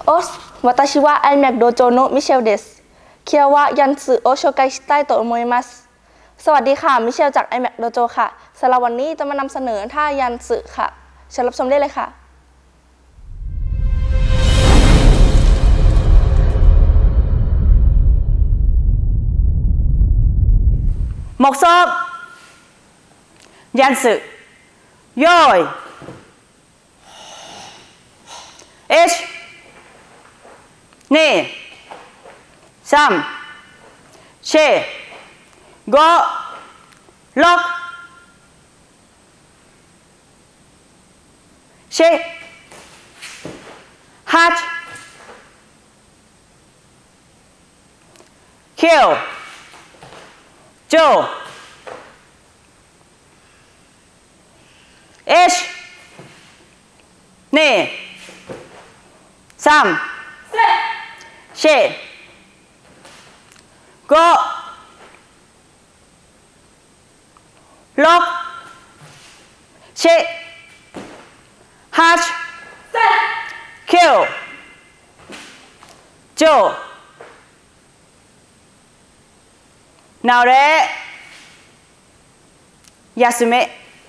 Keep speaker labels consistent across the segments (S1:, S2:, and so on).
S1: โอสวัตชิวะไอแมกโดโจโนมิเชลเดสเคียววะยันสึโอโชไกชิไตโตโมยมัสสวัสดีค่ะมิเชลจากไอแมกโดโจค่ะสำหรับวันนี้จะมานำเสนอท่ายันสึค่ะเชิญรับชมได้เลยค่ะ
S2: หมกศพยันสึโย่อย1 2 3 4 5 6 7 8 9 10 1 2 3 4 5 6 7 8 9 10now that 休め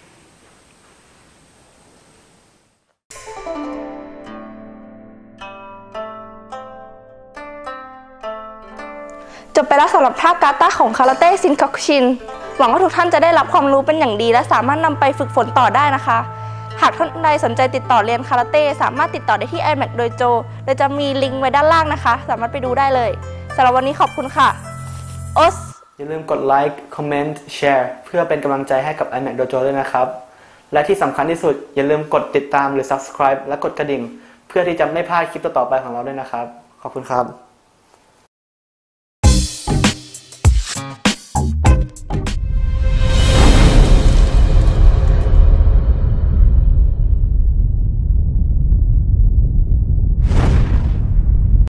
S1: จบไปแล้วสำหรับท่ากาตาของคาราเต้ซินคักชินหวังว่าทุกท่านจะได้รับความรู้เป็นอย่างดีและสามารถนำไปฝึกฝนต่อได้นะคะหากท่านใดสนใจติดต่อเรียนคาราเต้สามารถติดต่อได้ที่ iMac โดยโจโดยจะมีลิงก์ไว้ด้านล่างนะคะสามารถไปดูได้เลยสำหรับวันนี้ขอบคุณค่ะโอส
S3: อย่าลืมกดไลค์คอมเมนต์แชร์เพื่อเป็นกำลังใจให้กับ iMac Dojo ด้วยนะครับและที่สำคัญที่สุดอย่าลืมกดติดตามหรือ Subscribe และกดกระดิ่งเพื่อที่จะไม่พลาดคลิปต่อไปของเราด้วยนะครับขอบคุณครับ